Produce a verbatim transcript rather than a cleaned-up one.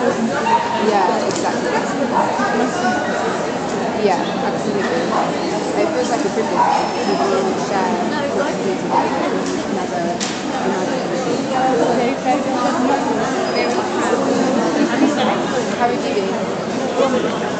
Yeah, exactly. Yeah, absolutely. It feels like a privilege to be able to share what you do together with another another individual. How have you been?